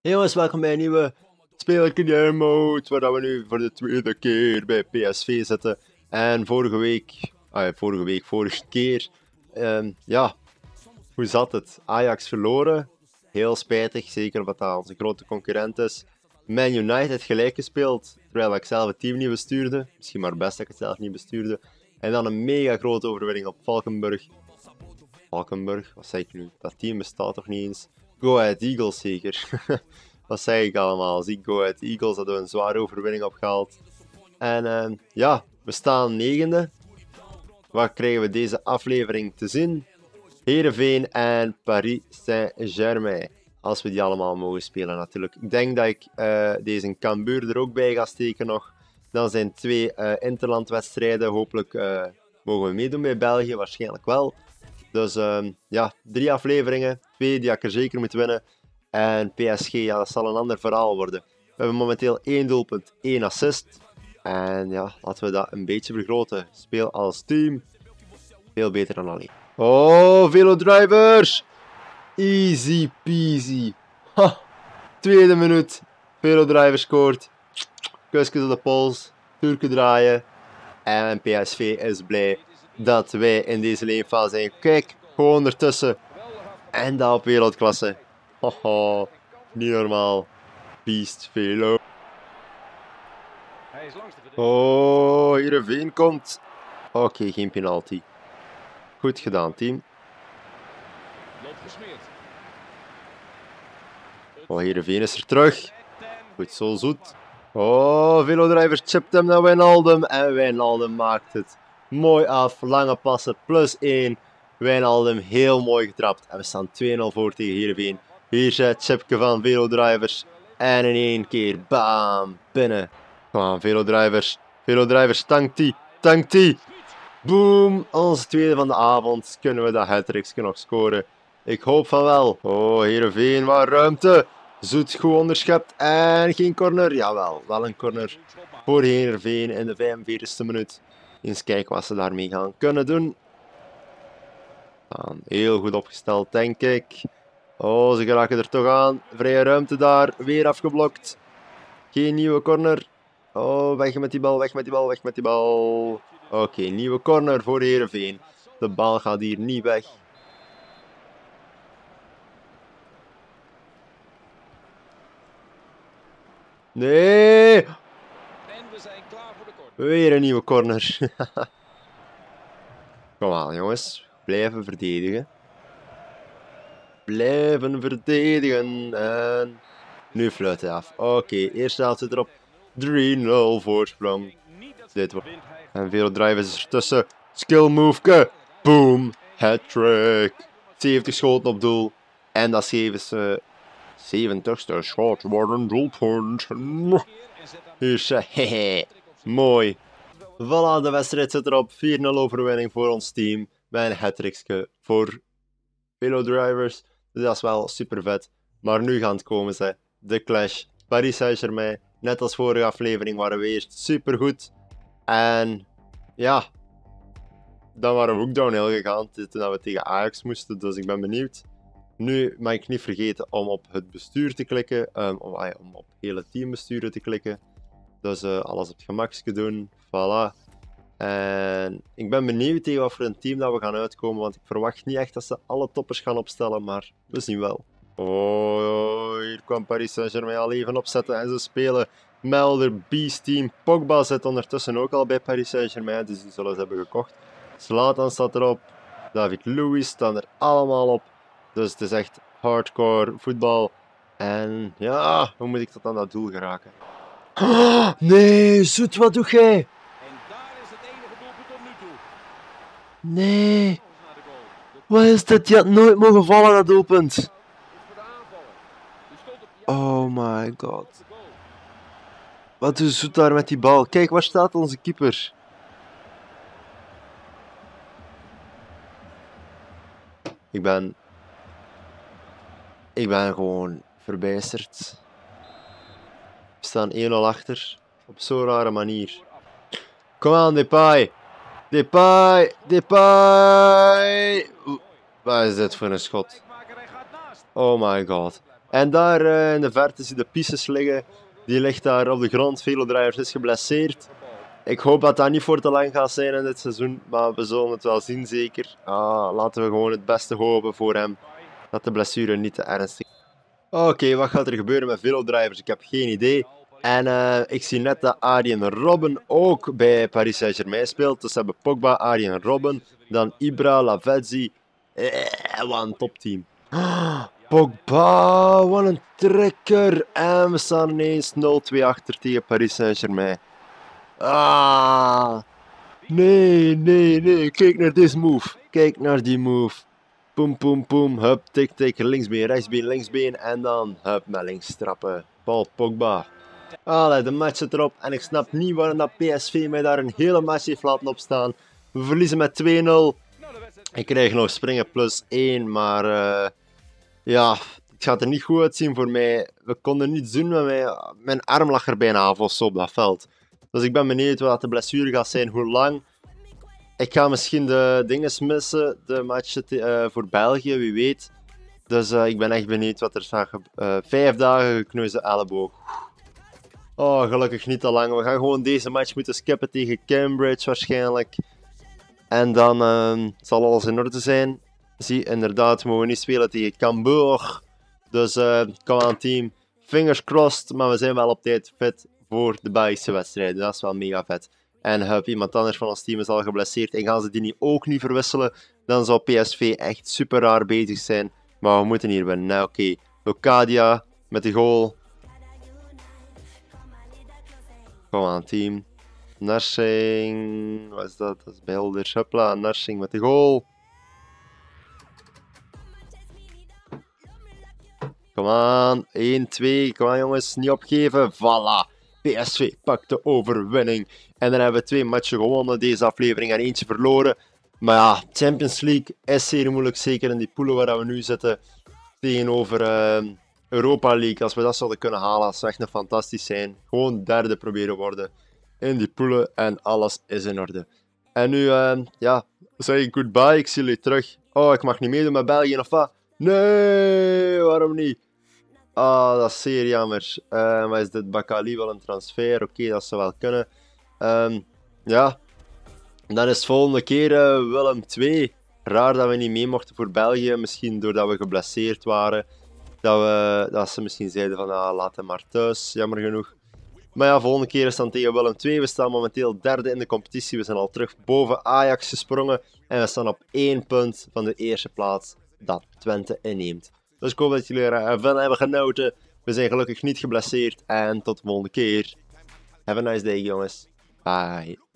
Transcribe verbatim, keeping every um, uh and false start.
Hey jongens, welkom bij een nieuwe Speler Mode, waar we nu voor de tweede keer bij P S V zitten. En vorige week, ah ja, vorige week, vorige keer, um, ja, hoe zat het? Ajax verloren, heel spijtig, zeker omdat dat onze grote concurrent is. Man United gelijk gespeeld, terwijl ik zelf het team niet bestuurde, misschien maar best dat ik het zelf niet bestuurde. En dan een mega grote overwinning op Valkenburg. Valkenburg, wat zeg ik nu? Dat team bestaat toch niet eens? Go Ahead Eagles zeker. Wat zeg ik allemaal? Zie Go Ahead Eagles hadden we een zware overwinning opgehaald. En uh, ja, we staan negende. Wat krijgen we deze aflevering te zien? Heerenveen en Paris Saint-Germain. Als we die allemaal mogen spelen natuurlijk. Ik denk dat ik uh, deze Cambuur er ook bij ga steken nog. Dan zijn twee uh, interlandwedstrijden. Hopelijk uh, mogen we meedoen bij België, waarschijnlijk wel. Dus uh, ja, drie afleveringen. Twee die ik er zeker moet winnen. En P S G, ja, dat zal een ander verhaal worden. We hebben momenteel één doelpunt, één assist. En ja, laten we dat een beetje vergroten. Speel als team. Veel beter dan alleen. Oh, velodrivers! Easy peasy. Ha, tweede minuut. Velodriver scoort. Kusjes op de pols. Turken draaien. En P S V is blij dat wij in deze leenfase zijn. Kijk, gewoon ertussen. En dat op wereldklasse. Haha, niet normaal. Beast Velo. Oh, Heerenveen komt. Oké, okay, geen penalty. Goed gedaan, team. Oh, Heerenveen is er terug. Goed, zo zoet. Oh, Velodriver chipt hem naar Wijnaldum. En Wijnaldum maakt het mooi af. Lange passen, plus één. Wijnaldum heel mooi getrapt. En we staan twee nul voor tegen Heerenveen. Hier is het chipje van Velodrivers. En in één keer, bam, binnen. Kom aan, Velodrivers. Velodrivers, tankt die, tankt die. Boom, onze tweede van de avond. Kunnen we dat hat-tricksje nog scoren? Ik hoop van wel. Oh, Heerenveen, wat ruimte. Zoet goed onderschept en geen corner. Jawel, wel een corner voor Heerenveen in de vijfenveertigste minuut. Eens kijken wat ze daarmee gaan kunnen doen. Heel goed opgesteld, denk ik. Oh, ze geraken er toch aan. Vrije ruimte daar. Weer afgeblokt. Geen nieuwe corner. Oh, weg met die bal, weg met die bal, weg met die bal. Oké, okay, nieuwe corner voor Heerenveen. De bal gaat hier niet weg. Nee! En we zijn klaar voor de corner. Weer een nieuwe corner. Kom aan, jongens. Blijven verdedigen. Blijven verdedigen. En nu fluit hij af. Oké, okay, eerste helft zit erop. drie nul voorsprong. Dit wordt. En Velodrivers is ertussen. Skill moveke. Boom. Hat-trick. zeventig schoten op doel. En dat zeventigste, zeventigste schot wordt een doelpunt. Hier is hehe. Mooi. Voilà, de wedstrijd zit erop. vier nul overwinning voor ons team. Bij een hat-trickje voor Velodrivers. Dus dat is wel super vet. Maar nu gaan het komen ze. De clash. Paris Saint-Germain. Net als vorige aflevering waren we eerst super goed. En ja. Dan waren we ook downhill gegaan. Toen we tegen Ajax moesten. Dus ik ben benieuwd. Nu mag ik niet vergeten om op het bestuur te klikken. Um, om, om op hele teambesturen te klikken. Dus uh, alles op het gemakje doen. Voilà. En ik ben benieuwd tegen wat voor een team dat we gaan uitkomen, want ik verwacht niet echt dat ze alle toppers gaan opstellen, maar we zien wel. Oh, hier kwam Paris Saint-Germain al even opzetten en ze spelen Melder, Beast Team. Pogba zit ondertussen ook al bij Paris Saint-Germain, dus die zullen ze hebben gekocht. Zlatan staat erop, David Luiz staan er allemaal op. Dus het is echt hardcore voetbal. En ja, hoe moet ik tot aan dat doel geraken? Oh, nee, Zoet, wat doe jij? Nee. Wat is dit? Je had nooit mogen vallen, dat doelpunt. Oh my god. Wat doet Zoet daar met die bal? Kijk, waar staat onze keeper? Ik ben... Ik ben gewoon verbijsterd. We staan één nul achter. Op zo'n rare manier. Kom aan, Depay. Depay, Depay. Oeh, wat is dit voor een schot? Oh my god. En daar uh, in de verte zie je de pieces liggen. Die ligt daar op de grond. Velodrijvers is geblesseerd. Ik hoop dat dat niet voor te lang gaat zijn in dit seizoen. Maar we zullen het wel zien zeker. Ah, laten we gewoon het beste hopen voor hem. Dat de blessure niet te ernstig is. Oké, okay, wat gaat er gebeuren met velodrijvers? Ik heb geen idee. En uh, ik zie net dat Arjen Robben ook bij Paris Saint-Germain speelt. Dus ze hebben Pogba, Arjen Robben, dan Ibra, Lavezzi. Eh, wat een topteam. Oh, Pogba, wat een trekker. En we staan ineens nul twee achter tegen Paris Saint-Germain. Ah, nee, nee, nee. Kijk naar deze move. Kijk naar die move. Poem, poem, poem. Hup, tik, tik. Linksbeen, rechtsbeen, linksbeen. En dan, hup, met links trappen. Paul Pogba. Allee, de match zit erop. En ik snap niet waarom dat P S V mij daar een hele match heeft laten opstaan. We verliezen met twee nul. Ik krijg nog springen plus één. Maar uh, ja, het gaat er niet goed uitzien voor mij. We konden niets doen met mij. Mijn arm lag er bijna af of zo op dat veld. Dus ik ben benieuwd wat de blessure gaat zijn. Hoe lang. Ik ga misschien de dingen missen. De match uh, voor België, wie weet. Dus uh, ik ben echt benieuwd wat er staat. Uh, vijf dagen gekneusde elleboog. Oh, gelukkig niet te lang. We gaan gewoon deze match moeten skippen tegen Cambridge waarschijnlijk. En dan uh, zal alles in orde zijn. Zie, inderdaad, we mogen niet spelen tegen Cambuur. Dus uh, kom aan team. Fingers crossed, maar we zijn wel op tijd fit voor de Belgische wedstrijden. Dat is wel mega vet. En uh, iemand anders van ons team is al geblesseerd. En gaan ze die niet ook niet verwisselen, dan zou P S V echt super raar bezig zijn. Maar we moeten hier winnen. Nou, oké. Okay. Locadia met de goal. Kom aan, team. Narsing. Wat is dat? Dat is Beelders. Hupla, Narsing met de goal. Kom aan. één twee. Kom aan, jongens. Niet opgeven. Voilà. P S V pakt de overwinning. En dan hebben we twee matchen gewonnen deze aflevering en eentje verloren. Maar ja, Champions League is zeer moeilijk. Zeker in die poelen waar we nu zitten. Tegenover uh, Europa League. Als we dat zouden kunnen halen, dat zou echt nog fantastisch zijn. Gewoon derde proberen worden in die poelen. En alles is in orde. En nu, uh, ja, zeg ik goodbye. Ik zie jullie terug. Oh, ik mag niet meedoen met België of wat? Nee, waarom niet? Ah, dat is zeer jammer. Uh, maar is dit Bakali wel een transfer? Oké, okay, dat zou wel kunnen. Um, ja, dan is volgende keer uh, Willem twee. Raar dat we niet mee mochten voor België. Misschien doordat we geblesseerd waren. Dat, we, dat ze misschien zeiden van ah, laat hem maar thuis. Jammer genoeg. Maar ja, volgende keer is dan tegen Willem twee. We staan momenteel derde in de competitie. We zijn al terug boven Ajax gesprongen. En we staan op één punt van de eerste plaats dat Twente inneemt. Dus ik hoop dat jullie ervan hebben genoten. We zijn gelukkig niet geblesseerd. En tot de volgende keer. Have a nice day, jongens. Bye.